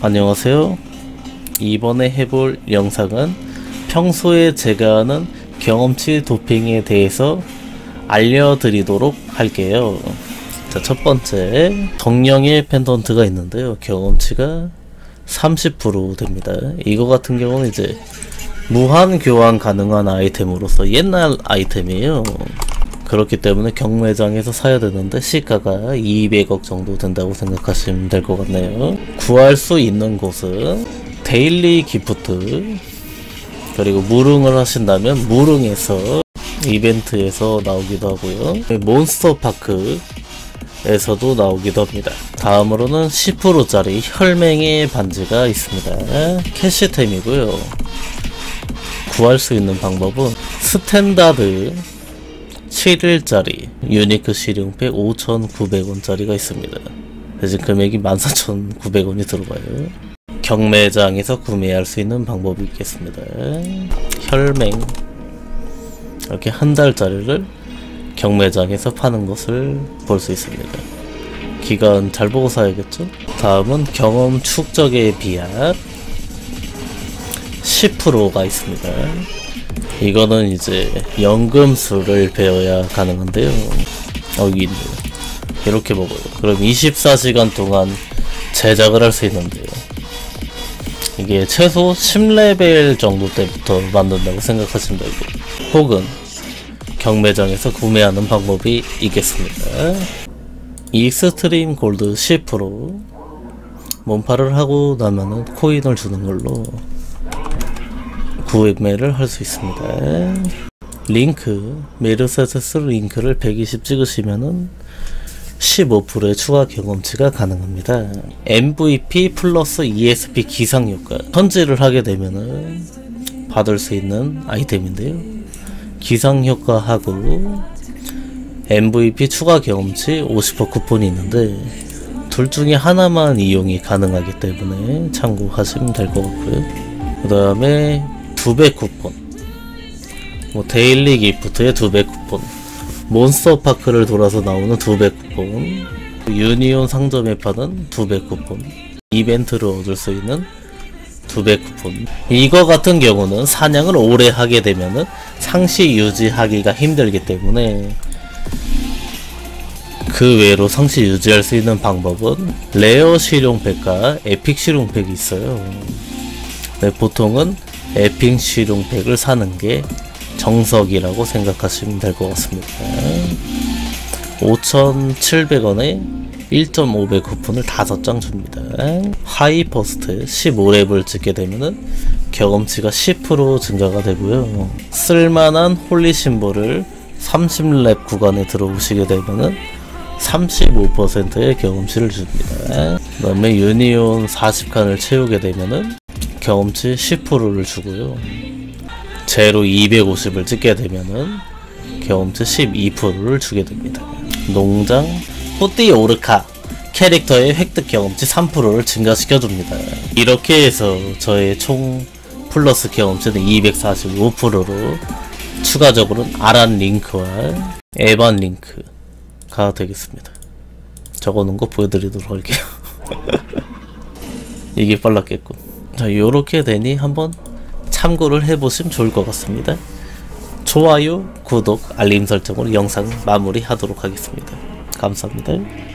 안녕하세요. 이번에 해볼 영상은 평소에 제가 하는 경험치 도핑에 대해서 알려드리도록 할게요. 자, 첫 번째 정령의 펜던트가 있는데요. 경험치가 30% 됩니다. 이거 같은 경우는 이제 무한 교환 가능한 아이템으로서 옛날 아이템이에요. 그렇기 때문에 경매장에서 사야 되는데 시가가 200억 정도 된다고 생각하시면 될 것 같네요. 구할 수 있는 곳은 데일리 기프트, 그리고 무릉을 하신다면 무릉에서 이벤트에서 나오기도 하고요. 몬스터파크에서도 나오기도 합니다. 다음으로는 10%짜리 혈맹의 반지가 있습니다. 캐시템이고요. 구할 수 있는 방법은 스탠다드 7일짜리 유니크 실용팩 5,900원짜리가 있습니다. 대신 금액이 14,900원이 들어가요. 경매장에서 구매할 수 있는 방법이 있겠습니다. 혈맹 이렇게 한 달짜리를 경매장에서 파는 것을 볼 수 있습니다. 기간 잘 보고 사야겠죠? 다음은 경험 축적의 비약 10%가 있습니다. 이거는 이제 연금술을 배워야 가능한데요. 여기 있네요. 이렇게 먹어요. 그럼 24시간 동안 제작을 할 수 있는데요. 이게 최소 10레벨 정도 때부터 만든다고 생각하시면 되고, 혹은 경매장에서 구매하는 방법이 있겠습니다. 익스트림 골드 10% 몸파를 하고 나면은 코인을 주는 걸로 구매를 할 수 있습니다. 링크 메르세데스 링크를 120 찍으시면은 15%의 추가 경험치가 가능합니다. MVP 플러스 ESP 기상효과 현질을 하게 되면은 받을 수 있는 아이템인데요. 기상효과하고 MVP 추가 경험치 50% 쿠폰이 있는데 둘 중에 하나만 이용이 가능하기 때문에 참고하시면 될 것 같고요. 그 다음에 2배 쿠폰, 데일리 기프트의 2배 쿠폰, 몬스터파크를 돌아서 나오는 2배 쿠폰, 유니온 상점에 파는 2배 쿠폰, 이벤트를 얻을 수 있는 2배 쿠폰. 이거 같은 경우는 사냥을 오래 하게 되면은 상시 유지하기가 힘들기 때문에 그 외로 상시 유지할 수 있는 방법은 레어 실용팩과 에픽 실용팩이 있어요. 네, 보통은 에픽 실용팩을 사는 게 정석이라고 생각하시면 될 것 같습니다. 5,700원에 1.5배 쿠폰을 5장 줍니다. 하이퍼스트 15렙을 찍게 되면은 경험치가 10% 증가가 되고요. 쓸만한 홀리 심볼을 30렙 구간에 들어오시게 되면은 35%의 경험치를 줍니다. 그 다음에 유니온 40칸을 채우게 되면은 경험치 10%를 주고요. 제로 250을 찍게 되면은 경험치 12%를 주게 됩니다. 농장 호띠 오르카 캐릭터의 획득 경험치 3%를 증가시켜줍니다. 이렇게 해서 저의 총 플러스 경험치는 245%로 추가적으로는 아란 링크와 에반 링크가 되겠습니다. 적어놓은 거 보여드리도록 할게요. 이게 빨랐겠군. 자, 요렇게 되니 한번 참고를 해보시면 좋을 것 같습니다. 좋아요, 구독, 알림 설정으로 영상 마무리 하도록 하겠습니다. 감사합니다.